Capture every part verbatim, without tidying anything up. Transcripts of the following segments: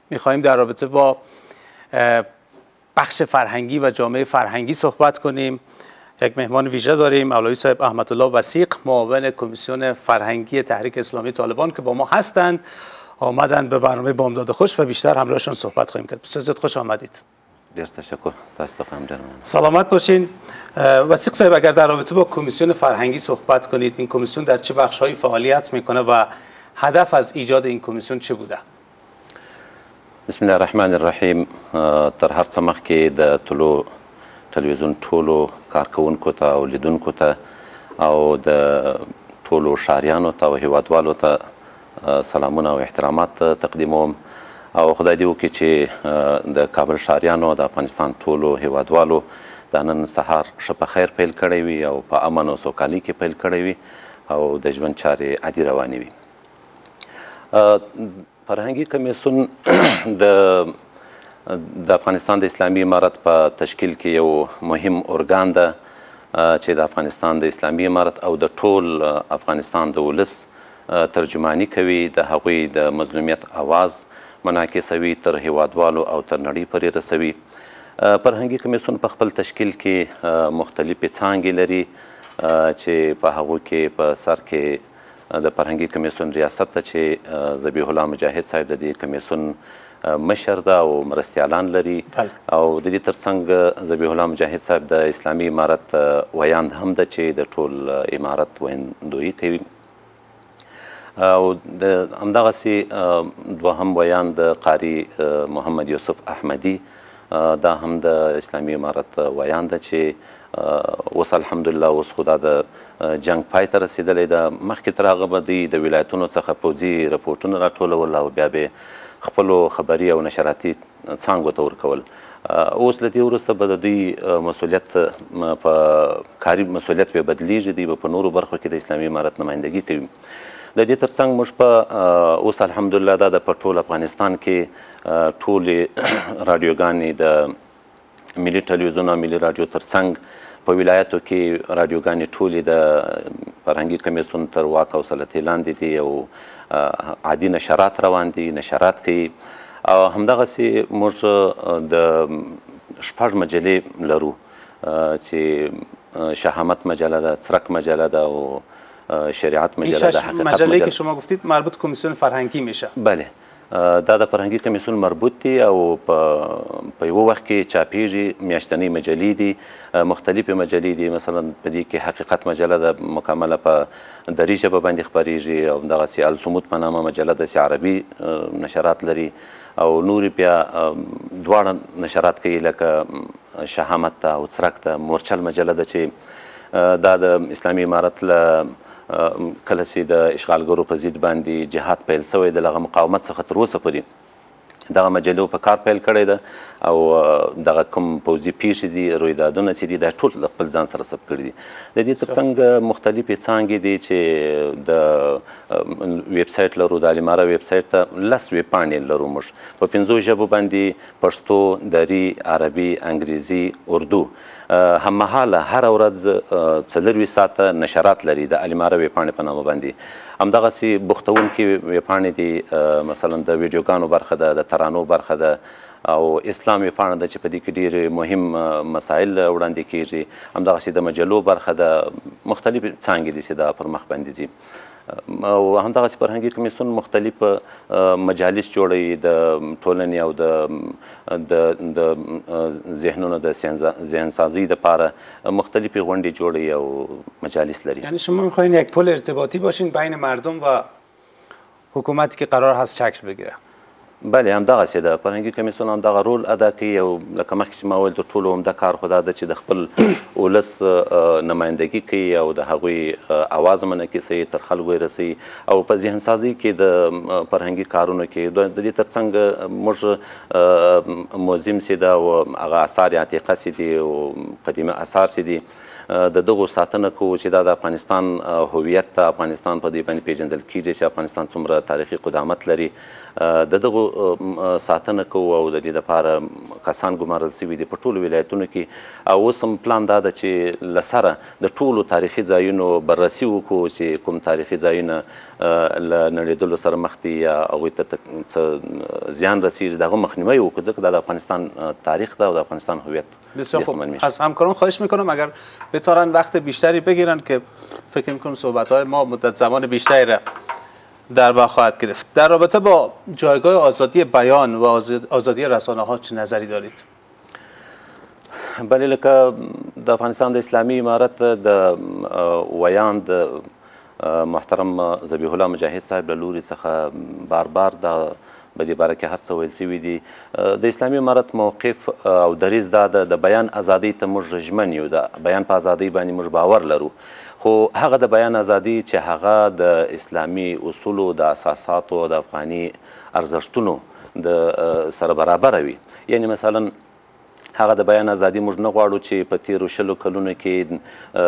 میخواهیم در رابطه با بخش فرهنگی و جامعه فرهنگی صحبت کنیم. یک مهمان ویژه داریم، مولوی صاحب احمدالله وثیق، معاون کمیسیون فرهنگی تحریک اسلامی طالبان که با ما هستند. آمدند به برنامه بامداد خوش و بیشتر همراهشون صحبت خواهیم کرد. بسیار خوش آمدید. دیر تشکر. سلامت باشین. وثیق صاحب، اگر در رابطه با کمیسیون فرهنگی صحبت کنید، این کمیسیون در چه بخش‌هایی فعالیت میکنه و هدف از ایجاد این کمیسیون چه بوده؟ بسم الله الرحمن الرحیم. تر هر څه مخکې د طلوع تلویزیون ټولو کارکوونکو ته او لیدونکو ته او د ټولو ښاریانو ته او هیوادوالو ته سلامونه او احترامات تقدیموم او خدای دې وکړي چې د کابل ښاریانو او د افغانستان ټولو هیوادوالو د نن سهار ښه په خیر پیل کړی وي او په امن او سوکالۍ کې پیل کړی وي او د ژوند چارې عادي روانې وي. فرهنګي کمیسیون د د افغانستان د اسلامي امارت په تشکیل کې یو مهم ارګان ده چې د افغانستان د اسلامي امارت او د ټول افغانستان د ولس ترجمانی کوي، د هغوی د مظلومیت आवाज منعکسوي، تر هیوادوالو او تر نړۍ پورې رسوي. فرهنګي کمیسیون په خپل تشکیل کې مختلفې څانګې لري چې په هغو کې په سر کې د فرهنګي کمیسیون ریاست ته چې ذبیح الله مجاهد صاحب د دې کمیسیون مشر ده او مرستیالان لري او د دې ترڅنګ ذبیح الله مجاهد صاحب د اسلامي امارت ویاند هم ده چې د ټول امارت ویندویي کوي او د همدغسې دوهم ویاند د قاري محمد یوسف احمدي دا هم د اسلامي امارت ویاند ده چې اوس الحمدلله اوس خو دا د جنګ پای ته رسېدلی ده. مخکې تر هغه به دوی د ولایتونو څخه پوځي رپورټونه راټولول او بیا به خپلو خبري او نشراتي څانګو ته ورکول. اوس له دې وروسته به د دوی مسؤلیت په کاري مسؤلیت به بدلیږي، دوی به په نورو برخو کې د اسلامي امارت نمایندګي کوي. د دې ترڅنګ موږ په اوس الحمدلله دا د په ټول افغانستان کې ټولې راډیوګانې د ملي ټلویزیون او ملي راډیو ترڅنګ په ولایتو کې راډیوګانې ټولې د فرهنګي کمیسیون تر واک او سلطې لاندې دي او عادي نشرات روان دي، نشرات کوي. او همدغسې موږ د شپږ مجلې لرو چې شهامت مجله ده، څرک مجله ده او شریعت مجله ده. حقیقت مجله که شما گفتید مربوط کمیسیون فرهنگی میشه؟ بله، دا د فرهنګي کمیسیون مربوط دي او په یوه وخت کې چاپیږي. میاشتنۍ مجلې دي، مختلفې مجلې دي. مثلا په دې کې حقیقت مجله ده، مکمله په دري ژبه باندې خپریږي او همدغسې الصمود په نامه مجله ده چې عربي نشرات لري او نورې بیا دواړه نشرات کوي لکه شهامت ده او څرک ده. مورچل مجله ده چې دا د اسلامي امارت له کله چې د اشغالګرو په ضد باندې جهاد پیل سوی د هغه مقاومت څخه تر اوسه پورې دغه مجلو په کار پیل کړی ده او دغه کوم پوځي پیښې دي، رویدادونه چې دي، دا ټول له خپل ځان سره ثبت کړي دي. د دې ترڅنګ مختلفې څانګې دي چې د ویب سایټ لرو، د الاماره ویب سایټ ته لس ویب پاڼې لرو. موږ په پنځو ژبو باندې پښتو، دري، عربي، انګریزي، اردو هممهاله هره ورځ څلرویشت ساعته نشرات لري د الاماره ویبپاڼې په نامه باندې. همدغسې بوختونکې ویبپاڼې دي، مثلا د ویډیوګانو برخه ده، د ترانو برخه ده او اسلام ویبپاڼه ده چې په دې کې ډېر مهم مسایل وړاندې کیږي. همدغسې د مجلو برخه ده، مختلفې څانګې دي چې دا پر مخ باندې ځي. او همدغسې فرهنګي کمیسیون مختلف مجالس جوړوي د ټولنې او د د ذهنونو د ذهنسازی دپاره مختلفې غونډې جوړوي او مجالس لري. یعنی شما میخواین یک پل ارتباطی باشین بین مردم و حکومتی که قرار هست شکل بگیره؟ بله، همدغسې ده. فرهنګي کمیسیون همدغه رول ادا کوي او لکه مخکې چې ما ویل تر ټولو عمده کار خو دا ده چې د خپل ولس نمایندګي کوي او د هغوی اواز منعکسوي، تر خلکو یې رسوي او په ذهنسازي کې د فرهنګي کارونو کې د دې ترڅنګ موږ موزیم چې ده او هغه اثار عتیقه چې دي او قدیمه اثار چې دي د دغو ساتنه کوو چې دا د افغانستان هویت ته افغانستان په دې باندې پیژندل کیږي چې افغانستان څومره تاریخي قدامت لري. د دغو ساتنه کوو او د دې لپاره کسان ګمارل سوي دي په ټولو ولایتونو کې. او اوس هم پلان دا ده چې له سره د ټولو تاریخي ځایونو بررسي وکړو چې کوم تاریخي ځایونه له نړېدلو سره مخ دي یا هغوی ته څه زیان رسیږي، د هغه مخنیوی وکړو، ځکه دا د افغانستان تاریخ ده و د افغانستان هویت. بسیار خوب. از همکاران خواهش میکنم اگر بتوانن وقت بیشتری بگیرن که فکر میکنم صحبت‌های ما مدت زمان بیشتری را در بر خواهد گرفت. در رابطه با جایگاه آزادی بیان و آزادی رسانه ها چه نظری دارید؟ بله، لکه د افغانستان د اسلامي امارت د ویان د محترم ذبیح الله مجاهد صاحب له لوري څخه بار بار د په دې باره کې هر څه ویل سوي دي. د اسلامي امارت موقف او دریځ دا ده د بیان ازادۍ ته موږ ژمن یو، د بیان په ازادۍ باندې موږ باور لرو، خو هغه د بیان ازادي چې هغه د اسلامي اصولو د اساساتو د افغاني ارزښتونو د سره برابره وي. یعنی مثلا هغه د بیان ازادي موږ نه غواړو چې په تیرو شلو کلونو کې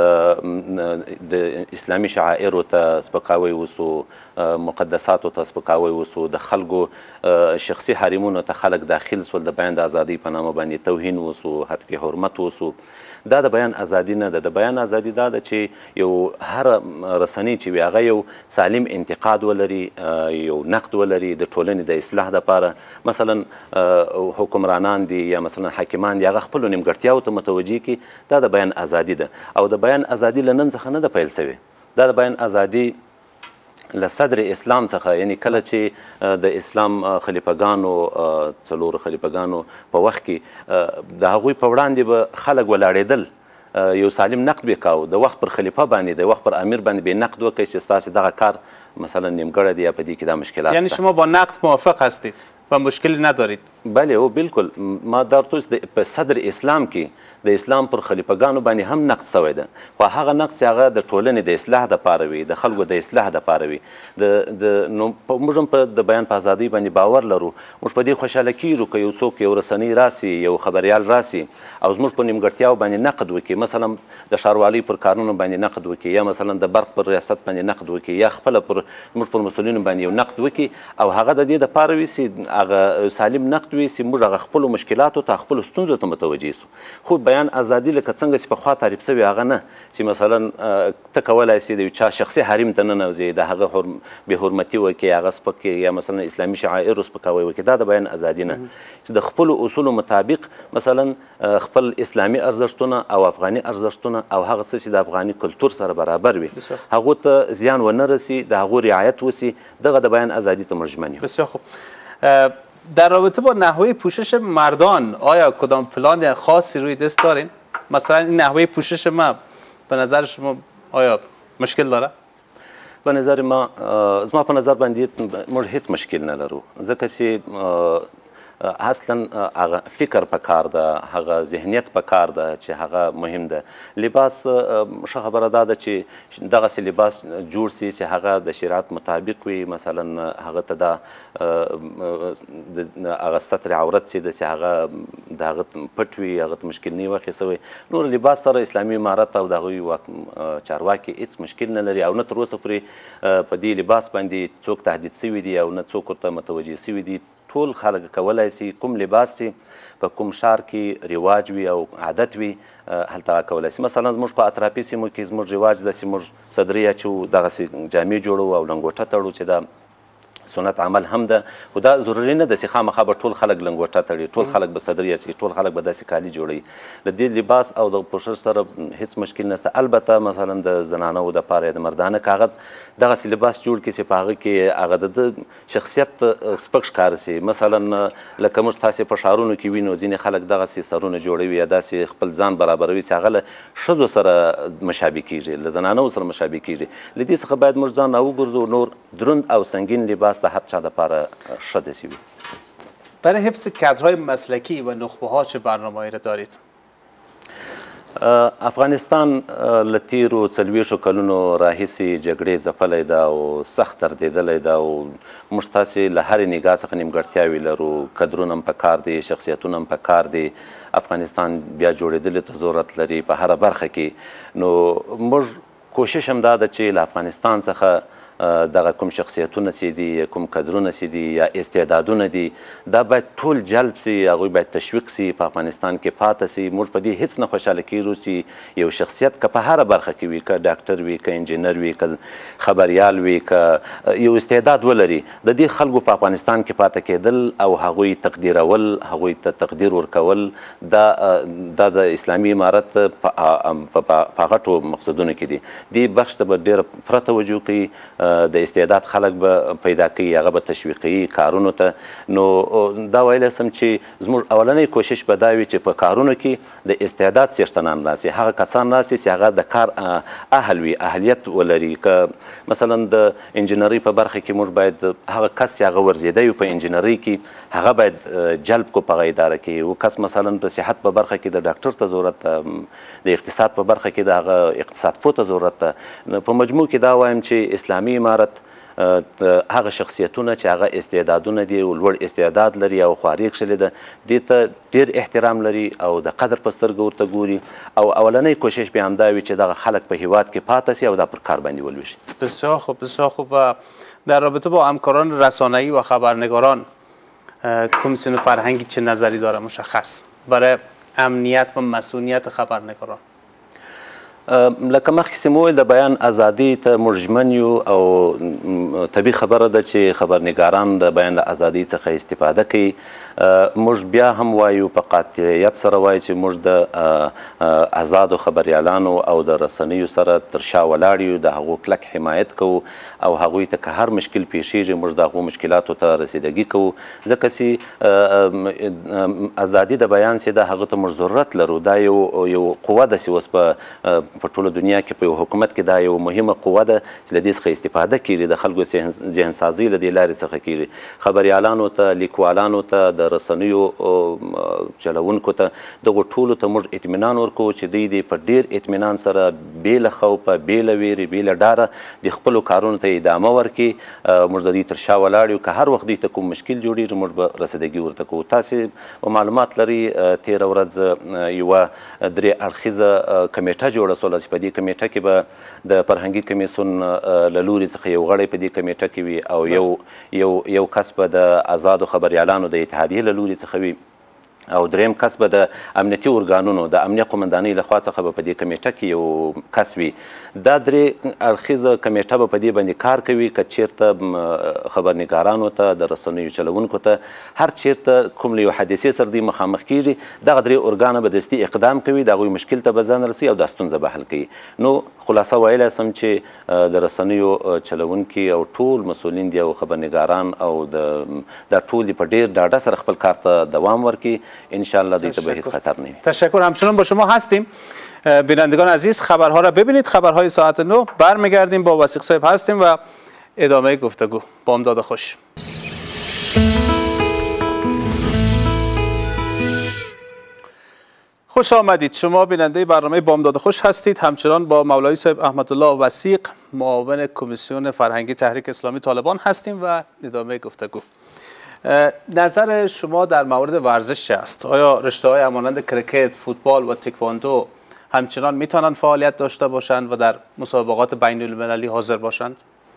د اسلامي شعائرو ته سپکاوی وسو، مقدساتو ته سپکاوی وسو، د خلکو شخصي حرمونو ته خلک داخل سول، د بیان د ازادۍ په نامه باندې توهین وسو، حتکې حرمت وسو. دا د بیان ازادي نه ده. د بیان ازادي دا ده چې یو هر رسنۍ چې وي هغه یو سالم انتقاد ولري، یو نقد ولري د ټولنې د اصلاح دپاره. مثلا حکمرانان دي یا مثلا حاکمان دي، هغه خپلو نیمګړتیاوو ته متوجه کړي، دا د بیان ازادي ده. او د بیان ازادي له نن څخه نه ده پیل سوې، دا د بیان ازادي له صدر اسلام څخه، یعنی کله چې د اسلام خلیفګانو څلورو خلیفګانو په وخت کې د هغوی په وړاندې به خلک ولاړېدل، یو سالم نقد به کاوه، د وخت پر خلیفه باندې د وخت پر امیر باندې به نقد وکړي چې ستاسې دغه کار مثلا نیمګړی دی یا په دې کې دا مشکلات. یعنی شما با نقد موافق هستید و مشکلی ندارید؟ بله او بالکل. ما در توس په صدر اسلام کې د اسلام پر خلیفګانو باندې هم نقد سوی ده، خو هغه نقد چې هغه د ټولنې د اصلاح دپاره وي، د خلکو د اصلاح دپاره وي. د نو موږ هم په د بیان په ازادۍ باندې باور لرو. موږ په دې خوشحاله کیږو که یو څوک یو رسنۍ راسي، یو خبریال راسي او زموږ په نیمګړتیاو باندې نقد وکړي، مثلا د ښاروالۍ پر کارونو باندې نقد وکړي، یا مثلا د برق پر ریاست باندې نقد وکړي، یا خپله پر موږ پر مسؤلینو باندې یو نقد وکړي، او هغه د دې دپاره وي چې هغه سالم نقد وي چې موږ هغه خپلو مشکلاتو ته خپلو ستونزو ته متوجه سو. خو بیان ازادي لکه څنګه چې پخوا تعریف سوي هغه نه، چې مثلا ته کولی سې د یو چا شخصي حریم ته ننوځې، د هغه بې حرمتي وکړې، هغه سپک یا مثلا اسلامي شعائرو سپکاوی وکړې، دا د بیان ازادي نه. چې د خپلو اصولو مطابق مثلا خپل اسلامي ارزښتونه او افغاني ارزښتونه او هغه څه چې د افغاني کلتور سره برابر وي هغو ته زیان ونه رسي، د هغو رعایت وسي، دغه د بیان ازادي ته موږ ژمن یو. بسیار خوب. در رابطه با نحوه پوشش مردان آیا کدام پلان خاصی روی دست دارین؟ مثلا این نحوه پوشش ما به نظر شما آیا مشکل داره؟ به نظر ما زما په نظر باندې موږ هیڅ مشکل نه لرو، ځکه چې اصلا هغه فکر پکار ده، هغه ذهنیت پکار ده چې هغه مهم ده. لباس ښه خبره دا ده چې دغسې لباس جوړ سي چې هغه د شریعت مطابق وي، مثلا هغه ته دا هغه ستر عورت چې ده چې هغه د هغه پټ وي، هغه ته مشکل نه وي واقع سوی. نور لباس سره اسلامي امارت او د هغوی چارواکي هېڅ مشکل نه لري، او نه تر اوسه پورې په دې لباس باندې څوک تهدید سوي دي او نه څوک ورته متوجه سوي دي. ټول خلک کولی سي کوم لباس چې په کوم ښار کې رواج وي او عادت وي هلته هغه کولی سي. مثلا زموږ په اطرافي سیمو کې زموږ رواج ده چې موږ صدرۍ اچوو، دغسې جامې جوړوو او لنګوټه تړو چې دا سنت عمل هم ده، خو دا ضروري نه ده چې خامخا به ټول خلک لنګوټه تړي، ټول خلک به صدرۍ اچوي، ټول خلک به داسې کالي جوړوي. له دې لباس او د پوشش سره هیڅ مشکل نشته. البته مثلا د زنانو دپاره یا د مردانه که هغه دغسې لباس جوړ کړي چې په هغه کې هغه د ده شخصیت سپک ښکاره سي. مثلا لکه موږ تاسې په ښارونو کې وینو ځینې خلک دغسې سرونه جوړوي یا داسې خپل ځان برابروي چې هغه له ښځو سره مشابه کېږي، له زنانو سره مشابه کېږي. له دې څخه باید موږ ځان راوګرځو، نور دروند او سنگین لباس د هر چا دپاره ښه داسې وي. برای حفظ کادرهای مسلکی و نخبه ها چه برنامه‌ای را دارید؟ افغانستان له تیرو څلوېښتو کلونو راهیسې جګړې ځپلی ده او سخت دردېدلی ده، او موږ تاسې له هرې نګاه څخه نیمګړتیاوې لرو، کدرونه هم پکار دي، شخصیتونه هم پکار دي. افغانستان بیا جوړېدلو ته ضرورت لري په هره برخه کې. نو موږ کوشش هم دا ده چې له افغانستان څخه دغه کوم شخصیتونه چې دي کوم کدرونه چې دي یا استعدادونه دي دا باید ټول جلب سي هغوی باید تشویق سي په افغانستان کې پاته سي موږ په دې هیڅ نه خوشحاله کیږو چې یو شخصیت که په هره برخه کې وي که ډاکټر وي که انجینر وي که خبریال وي که یو استعداد ولري د دې خلکو په افغانستان کې پاته کېدل او هغوی تقدیرول هغوی ته تقدیر ورکول دا دا د اسلامي امارت په غټو مقصدونو کې دي دې بخش ته به ډېره پوره توجه کوي د استعداد خلک به پیدا کوي هغه به تشویقي کارونو ته نو دا ویلی سم چې زموږ اولنی کوشش به دا وي چې په کارونو کې د استعداد څښتنان راسي هغه کسان راسي چې هغه د کار اهل وي اهلیت ولري که مثلا د انجینرۍ په برخه کې موږ باید هغه کس چې هغه ورزیدی وي په انجینرۍ کې هغه باید جلب کو په هغه اداره کې و کس مثلا په صحت په برخه کې د ډاکټر ته ضرورت ده د اقتصاد په برخه کې د هغه اقتصاد پوه ته ضرورت ده په مجموع کې دا وایم چې اسلامي امارت هغه شخصیتونه چې هغه استعدادونه دي او لوړ استعداد لري او خواري کښلې ده دې ته ډېر احترام لري او د قدر په سترګه ورته ګوري او اولنی کوشش به همدا وي چې دغه خلک په هیواد کې پاته سي او دا پر کار باندې ولویشي. بسیار خوب بسیار خوب. و در رابطه با همکاران رسانه‌ای و خبرنگاران کمیسیون فرهنگی چه نظری داره مشخص برای امنیت و مسئولیت خبرنگاران؟ لکه مخکې چې مو ویل د بیان ازادي ته موږ ژمن یو او طبیعي خبره ده چې خبرنګاران د بیان له ازادۍ څخه استفاده کوي موږ بیا هم وایو په قاطعیت سره وایو چې موږ د آزادو خبریالانو او د رسنیو سره تر شا ولاړ یو د هغو کلک حمایت کوو او هغوی ته که هر مشکل پیښیږي موږ د هغو مشکلاتو ته رسیدګي کوو ځکه چې ازادي د بیان چې ده هغه ته موږ ضرورت لرو دا یو یو قوه ده چې اوس په په ټوله دنیا کې په یو حکومت کې دا یو مهمه قوه ده چې له دې څخه استفاده کیږي د خلکو ذهنسازي له دې لارې څخه کیږي خبریالانو ته لیکوالانو ته د رسنیو چلوونکو ته دغو ټولو ته موږ اطمینان ورکوو چې دوی دې په ډېر اطمینان سره بې له خوفه بې له ویرې بې له ډاره د خپلو کارونو ته ادامه ورکړي موږ د دوی تر شا ولاړ یو که هر وخت دوی ته کوم مشکل جوړېږي موږ به رسیدګي ورته کوو تاسې معلومات لري تېره ورځ یوه درې اړخیزه کمیټه جوړه سوله چې په دې کمیټه کې به د فرهنګي کمیسیون له لوري څخه یو غړی په دې کمیټه کې وي او یو یو یو کس به د آزادو خبریالانو د اتحادیې له لوري څخه وي او دریم کس به د امنیتي ارګانونو د امنیه قمندانۍ لخوا څخه به په دې کمیټه کې یو کس وي دا درې اړخیزه کمیټه به په دې باندې کار کوي که چیرته خبرنګارانو ته د رسنیو چلوونکو ته هر چیرته کوم له یو حادثې سره دوی مخامخ کیږي دغه درې ارګانه به دستي اقدام کوي د هغوی مشکل ته به ځان رسي او دا ستونزه به حل کوي نو خلاصه ویلی سم چې د رسنیو چلوونکي او ټول مسئولین دي او خبرنګاران او دا ټول په ډېر ډاډه سره خپل کار ته دوام ورکړي انشالله دیگه به هیچ خطر نمی. تشکر. همچنان با شما هستیم. بینندگان عزیز خبرها را ببینید خبرهای ساعت نو برمیگردیم با وثیق صاحب هستیم و ادامه گفتگو. بامداد خوش. خوش آمدید. شما بیننده برنامه بامداد خوش هستید. همچنان با مولوی صاحب احمد الله وثیق معاون کمیسیون فرهنگی تحریک اسلامی طالبان هستیم و ادامه گفتگو. نظر شما در مورد ورزش چه است؟ آیا رشته‌های همانند کرکت، فوتبال و تکواندو همچنان میتونن فعالیت داشته باشند و در مسابقات بین المللی حاضر باشند؟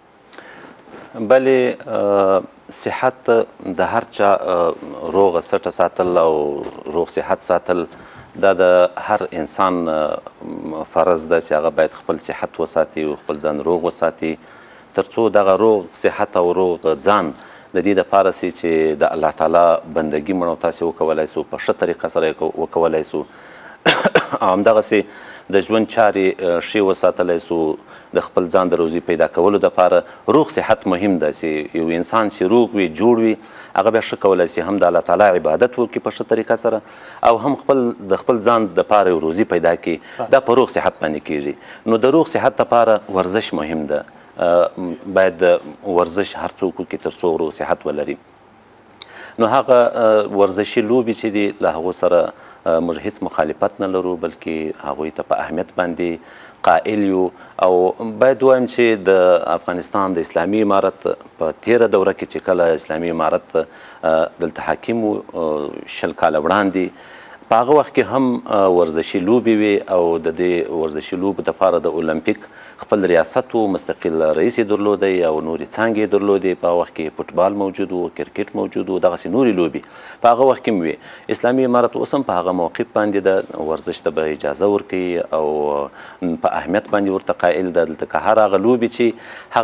بله صحت د هر چا روغ سټه ساتل او روغ صحت ساتل دا د هر انسان فرض ده چې هغه باید خپل صحت وساتي او خپل ځان روغ وساتي ترڅو دغه روغ صحت او روغ ځان د دې دپاره سي چې د الله تعالی بندګي موږ او تاسې وکولی سو په ښه طریقه سره وکولی سو او همدغسې د ژوند چارې ښې وساتلی سو د خپل ځان د روزي پیدا کولو دپاره روغ صحت مهم ده چې یو انسان چې روغ وي جوړ وي هغه بیا ښه کولی سي هم د الله تعالی عبادت وکړي په ښه طریقه سره او هم خپل د خپل ځان دپاره یو روزي پیدا کړي دا په روغ صحت باندې کیږي نو د روغ صحت دپاره ورزش مهم ده باید ورزش هر څوک وکړي تر څو روغ صحت ولري نو هغه ورزشي لوبې چې دي له هغو سره موږ هیڅ مخالفت نه لرو بلکې هغوی ته په اهمیت باندې قائل یو او باید ووایم چې د افغانستان د اسلامي امارت په تیره دوره کې چې کله اسلامي امارت دلته حاکم و شل کاله وړاندې په هغه وخت کې هم ورزشي لوبې وې او د دې ورزشي لوبو دپاره د اولمپیک خپل ریاست و، مستقل رئیس یې درلودی او نورې څانګې یې درلودې. په هغه وخت کې فوټبال موجود و، کرکټ موجود و، دغسې نورې لوبې په هغه وخت کې هم وې. اسلامي امارت اوس هم په هغه موقف باندې د ورزش ته به اجازه ورکوي او په اهمیت باندې ورته قایل ده. دلته که هر هغه لوبې چې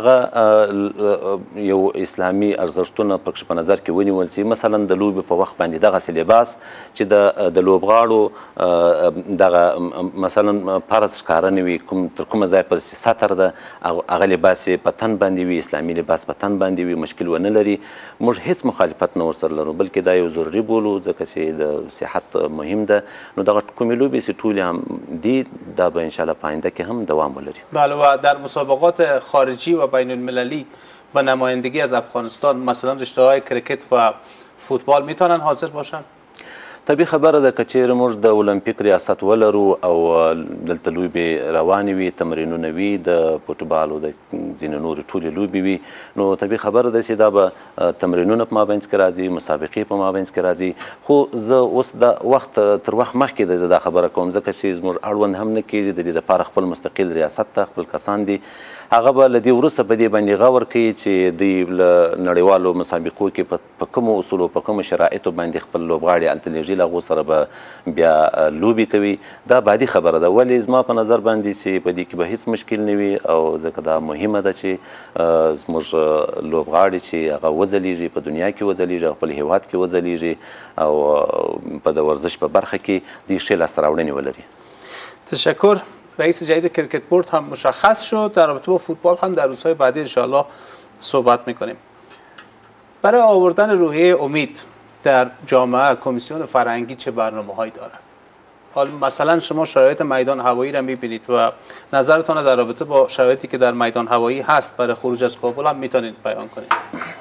هغه یو اسلامي ارزښتونه پکښې په نظر کې ونیول سي، مثلا د لوبې په وخت باندې دغسې لباس چې د د لوبغاړو دغه مثلا فرض ښکاره نه وي، کوم تر کومه ځای پورې سطر ده هغه لباس یې په تن باندې وي، اسلامي لباس په تن باندې وي، مشکل ونه لري. موږ هیڅ مخالفت نه ورسره لرو، بلکې دا یو ضروري بولو ځکه چې د صحت مهم ده. نو دغه کومې لوبې چې ټولې هم دي دا به انشاءالله په آینده کې هم دوام ولري. بله، و در مسابقات خارجی و بین المللی با نمایندگی از افغانستان مثلا رشته های کرکت و فوتبال میتونن حاضر باشن؟ طبیعي خبره ده که چیرې موږ د اولمپیک ریاست ولرو او دلته لوبې روانې وي، تمرینونه وي، د فوټبال او د ځینې نورې ټولې لوبې وي، نو طبیعي خبره ده چې دا به تمرینونه په مابینځ کې راځي، مسابقې په مابینځ کې راځي. خو زه اوس د وخت تر وخت مخکې زه دا خبره کوم ځکه چې زموږ اړوند هم نه کېږي. د دې دپاره خپل مستقل ریاست ته خپل کسان دي، هغه به له دې وروسته په دې باندې غور کوي چې دوی له نړیوالو مسابقو کې په کومو اصولو په کومو شرایطو باندې خپل لوبغاړي هلته لېږي، له هغو سره به بیا لوبې کوي. دا بعدي خبره ده، ولې زما په نظر باندې چې په دې کې به هیڅ مشکل نه وي او ځکه دا مهمه ده چې زموږ لوبغاړي چې هغه وځلیږي، په دنیا کې وځلیږي، خپل هیواد کې وځلیږي او په د ورزش په برخه کې دوی ښې لاسته راوړنې ولري. تشکر. رئیس جدید کرکت بورد هم مشخص شد. در رابطه با فوتبال هم در روزهای بعدی انشاءالله صحبت میکنیم. برای آوردن روحیه امید در جامعه کمیسیون فرهنگی چه برنامه هایی دارد؟ حالا مثلا شما شرایط میدان هوایی را میبینید و نظرتان در رابطه با شرایطی که در میدان هوایی هست برای خروج از کابل هم میتونید بیان کنید.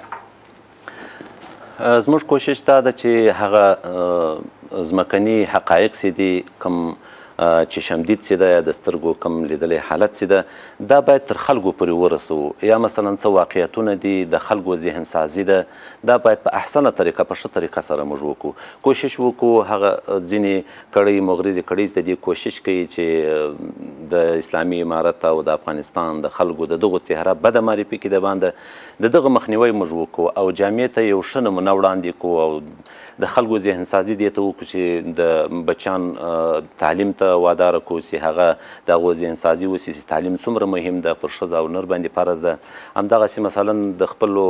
زموږ کوشش دا ده چې هغه ځمکني حقایق چې دي، کوم چې شمدید چې ده یا د سترګو کم لیدلی حالت چې ده، دا باید تر خلکو پورې ورسوو. یا مثلا څه واقعیتونه دي د خلکو ذهن سازي ده، دا باید په احسنه طریقه په ښه طریقه سره موږ وکړو. کوشش وکړو هغه ځینې کړۍ مغرضې کړۍ د دې کوشش کوي چې د اسلامي امارت او د افغانستان د خلکو د دغو څهره بده معرفي کړي د باندې، د دغه مخنیوی موږ وکړو او جامعې ته یو ښه نمونه وړاندې کړو او د خلکو ذهن سازي دې ته وکړو چې د بچیان تعلیم ته وادار کړو چې هغه د هغو ذهن سازي وسي چې تعلیم څومره مهم ده، پر ښځه او نر باندې فرض ده. همدغسې مثلا د خپلو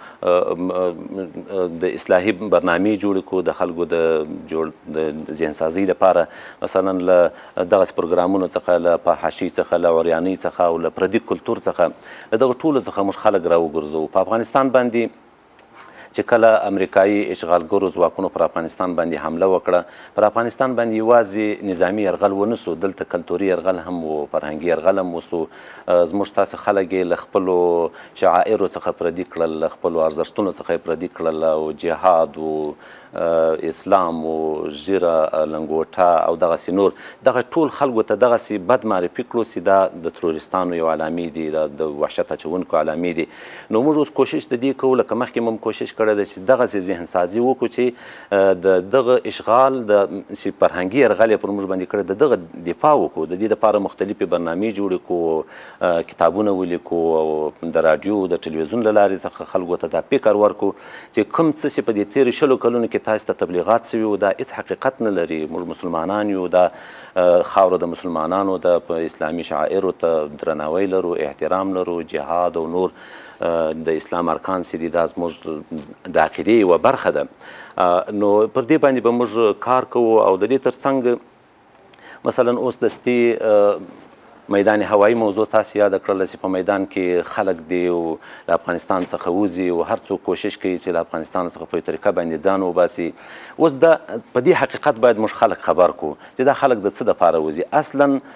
د اصلاحي برنامې جوړې کړو د خلکو د جوړ د ذهن سازي لپاره، مثلا له دغسې پروګرامونو څخه، له فحاشۍ څخه، له عریانۍ څخه او له پردي کلتور څخه، له دغو ټولو څخه موږ خلک راوګرځوو. په افغانستان باندې چې کله امریکایي اشغالګرو ځواکونو پر افغانستان باندې حمله وکړه، پر افغانستان باندې یوازې نظامي یرغل ونه سو، دلته کلتوري یرغل هم و، فرهنګي یرغل هم وسو. زموږ تاسې خلک یې له خپلو شعائرو څخه پردي کړل، له خپلو ارزښتونو څخه یې پردي کړل او جهاد و اسلام و ژیره لنګوټه او دغسې نور، دغه ټول خلکو ته دغسې بد معرفي کړو چې دا د تروریستانو یو علامې دي، دا د وحشت اچونکو علامې دي. نو موږ اوس کوشش د دې کوو، لکه مخکې مو هم کوشش کړی ده چې دغسې ذهن سازي وکړو چې د دغه اشغال د چې فرهنګي یرغل یې پر موږ باندې کړی، د دغه دفاع وکړو. د دې دپاره مختلفې برنامې جوړې کړو، کتابونه ولیکو او د راډیو د ټلویزیون له لارې څخه خلکو ته دا فکر ورکړو چې کوم څه چې په دې تېرو شلو کلونو کې تاسو ته تبلیغات شوي وو دا هېڅ حقیقت نه لري. موږ مسلمانان یو، دا خاوره د مسلمانانو ده، په اسلامي شعائرو ته درناوی لرو، احترام لرو، جهاد او نور د اسلام ارکان چې دي دا زموږ د عقیدې یوه برخه ده. نو پر دې باندې به موږ کار کوو او د دې تر څنګ مثلا اوس دستي میدان هوایی موضوع تاسو یاد کړله چې په میدان کې خلک دی او له افغانستان څخه وځي او هر څوک کوشش کوي چې له افغانستان څخه په طریقه باندې ځان وباسي. اوس دا په دې حقیقت باید موږ خلک خبر کړو چې دا خلک د څه دپاره وځي. اصلا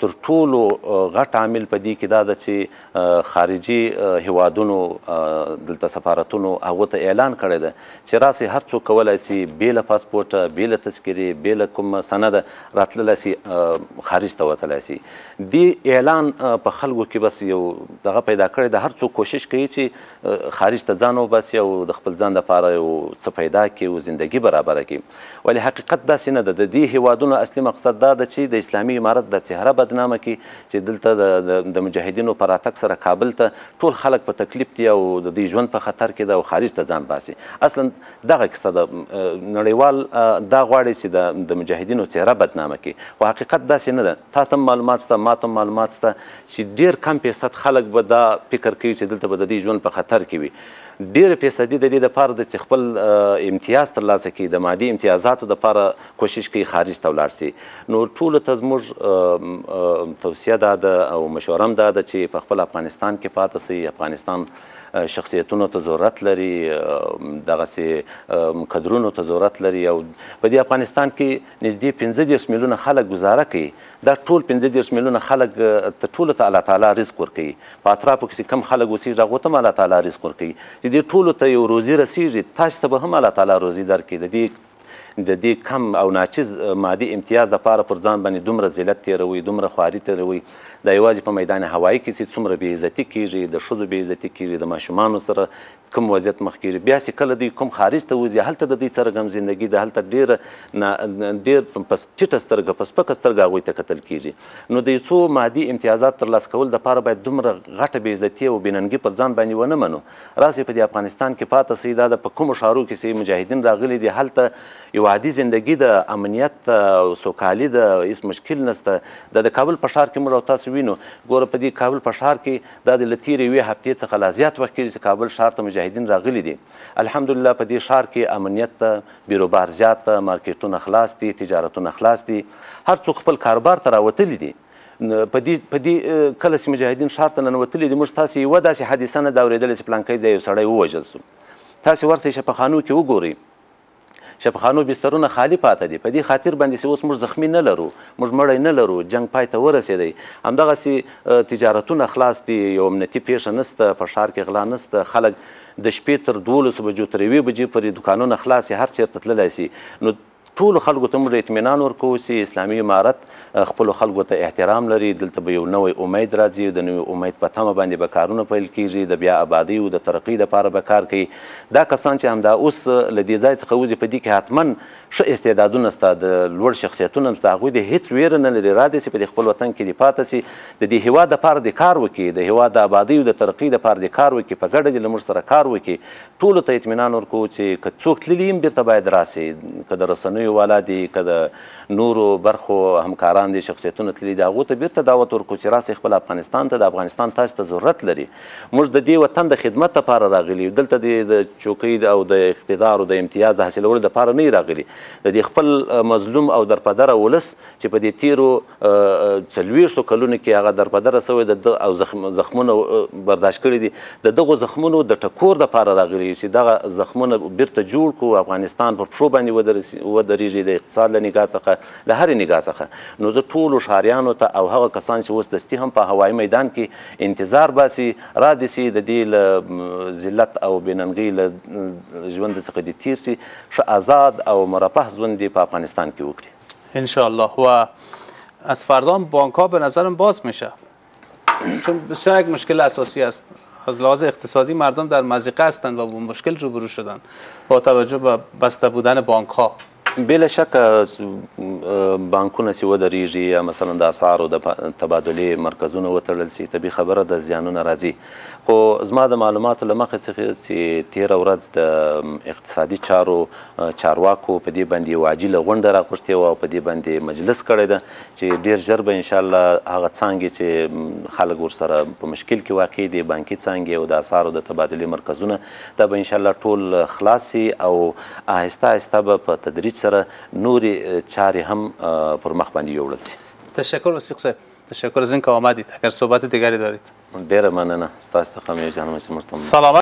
تر ټولو غټ عامل په دې کې دا ده چې خارجي هیوادونو دلته سفارتونو هغو ته اعلان کړی ده چې راسئ هر څوک کولی سي بې له پاسپورټه بې له تذکرې بې له کوم سنده راتللی سي خارج ته وتلی سي. دې اعلان په خلکو کې بس یو دغه پیدا کړی ده، هر څوک کوشش کوي چې خارج ته ځان وباسي او د خپل ځان دپاره یو څه پیدا کړي او زندګي برابره کړي. ولې حقیقت داسې نه ده. د دې هیوادونو اصلي مقصد دا ده چې د اسلامي امارت د څهره بدنامه کړي چې دلته د مجاهدینو په راتګ سره کابل ته ټول خلک په تکلیف دي او د دوی ژوند په خطر کې ده او خارج ته ځان باسي. اصلا دغه کیسه ده. نړیوال دا غواړي چې د مجاهدینو څهره بدنامه کړي، خو حقیقت داسې نه ده. تا ته معلومات شته، ما ته معلومات شته چې ډېر کم فیصد خلک به دا فکر کوي چې دلته به د دوی ژوند په خطر کې وي. ډېره فیصدي د دې دپاره ده چې خپل امتیاز ترلاسه کړي، د مادي امتیازاتو دپاره کوشش کوي خارج ته ولاړ سي. نو ټولو ته زموږ توصیه دا ده او مشوره هم دا ده چې په خپل افغانستان کې پاته سي. افغانستان شخصیتونو ته ضرورت لري، دغسې کدرونو ته ضرورت لري او په دې افغانستان کې نږدې پنځه دېرش میلیونه خلک ګزاره کوي. دا ټول پنځه دېرش میلیونه خلک ته ټولو ته الله تعالی رزق ورکوي. په اطرافو کې چې کم خلک اوسېږي هغو ته هم الله تعالی رزق ورکوي چې دې ټولو ته یو روزي رسېږي. تاسو ته به هم الله تعالی روزي درکړي. د دې د دې کم او ناچیز مادي امتیاز دپاره پر ځان باندې دومره ذلت تېروئ، دومره خواري تېروئ. دا یوازې په میدان هوایي کې چې څومره بې عزتي کېږي، د ښځو بې عزتي کېږي، د ماشومانو سره کوم وضعیت مخ کېږي. بیا چې کله دوی کوم خارج ته وځي هلته د دوی سره غم زندګي ده، هلته ډېره ډېر په ټیټه سترګه په سپکه سترګه هغوی ته کتل کېږي. نو د یو څو مادي امتیازات ترلاسه کول دپاره باید دومره غټه بې عزتي او بېننګي پر ځان باندې ونه منو. راسئ په دې افغانستان کې پاته سئ. دا د په کومو ښارو کې چې مجاهدین راغلي دي هلته یو عادي زندګي ده، امنیت او سوکالي ده، هېڅ مشکل نشته. دا د کابل په ښار کې موږ او تاسو وینو. ګوره په دې کابل په ښار کې دا د له تېرې یوې هفتې څخه لا زیات وخت کېږي چې کابل ښار ته مجاهدین راغلي دي. الحمدلله په دې ښار کې امنیت ته، بیروبار زیات ده، مارکیټونه خلاص دي، تجارتونه خلاص دي، هر څوک خپل کاروبار ته راوتلي دي. په دې په دې کله چې مجاهدین ښار ته ننوتلي دي موږ تاسې یوه داسې حادثه نه ده اورېدلې چې پلانکی ځای یو سړی ووژل سو. تاسې ورسئ شفاخانو کې وګورئ، شفاخانو بسترونه خالی پاته دي. په دې خاطر باندې چې اوس موږ زخمي نه لرو، موږ مړی نه لرو، جنګ پای ته ورسېدی. همدغسې تجارتونه خلاص دي، یو امنیتي پیښه نسته، په ښار کې غلا نسته، خلک د شپې تر دولسو بجو تر یوې بجې پورې دوکانونه خلاص هر چېرته تللی سي. نو ټولو خلکو ته موږ اطمینان ورکوو چې اسلامي امارت خپلو خلکو ته احترام لري. دلته به یو نوی امید راځي، د نوي امید په تمه باندې به کارونه پیل کېږي، د بیا آبادۍ او د ترقۍ دپاره به کار کوي. دا کسان چې همدا اوس له دې ځای څخه وځي په دې کې حتما ښه استعدادونه شته، د لوړ شخصیتونه هم شته، هغوی د هېڅ ویره نه لري را دې چې په دې خپل وطن کې دې پاته سي، د دې هېواد دپاره دې کار وکړي، د هېواد د آبادۍ او د ترقۍ دپاره دې کار وکړي، په ګډه دې له موږ سره کار وکړي. ټولو ته اطمینان ورکوو چې که څوک تللي هم بېرته باید راسي، که د رسنیو والا دي، که د نورو برخو همکاران دي، شخصیتونه تللي دي، هغو ته بېرته دعوت ورکړو چې راسئ خپل افغانستان ته. د افغانستان تاسو ته ضرورت لري. موږ د دې وطن د خدمت دپاره راغلي یو، دلته د چوکۍ او د اقتدار او د امتیاز د حاصلولو دپاره نه یې راغلي. د دې خپل مظلوم او درپدره ولس چې په دې تېرو څلوېښتو کلونو کې هغه درپدره سوی د او زخمونه برداشت کړي دي، د دغو زخمونو د ټکور دپاره راغلي چې دغه زخمونه بېرته جوړ کړو، افغانستان پر پښو باندې ودرېږي د اقتصاد له نګاه څخه، له هرې نګاه څخه. نو زه ټولو ښاریانو ته او هغه کسان چې اوس دستي هم په هوایي میدان کې انتظار باسي را دې سي د دې له ذلت او بېننګۍ له ژوند څخه دې تېر سي، ښه آزاد او مرفه ژوند دې په افغانستان کې وکړي انشاءالله. و از فردا بانک ها به نظرم باز میشه، چون بسیار یک مشکل اساسی است. از لحاظ اقتصادی مردم در مضیقه هستند و با مشکل روبرو شدن با توجه به بسته بودن بانک ها. بله شک بانکونه چې ودرېږي یا مثلا د اسعارو د تبادلې مرکزونه وتړل سي، طبیعي خبره ده زیانونه راځي. خو زما د معلوماتو له مخې څخه چې تېره ورځ د اقتصادي چارو چارواکو په دې باندې یوه عاجله غونډه راغوښتې وه او په دې باندې مجلس کړی ده چې ډېر ژر به انشاءالله هغه څانګې چې خلک ورسره په مشکل کې واقع دي، بانکي څانګې او د اسعارو د تبادلې مرکزونه، دا به انشاءالله ټول خلاص سي او آهسته آهسته به په تدریج سره نورې چارې هم پر مخ باندې یوړل سي. تشکر وثیق صاحب، تشکر از اینکه آمدید. اگر صحبت دیگری دارید. ډېره مننه ستاسو څخه مې جانم. سلامت.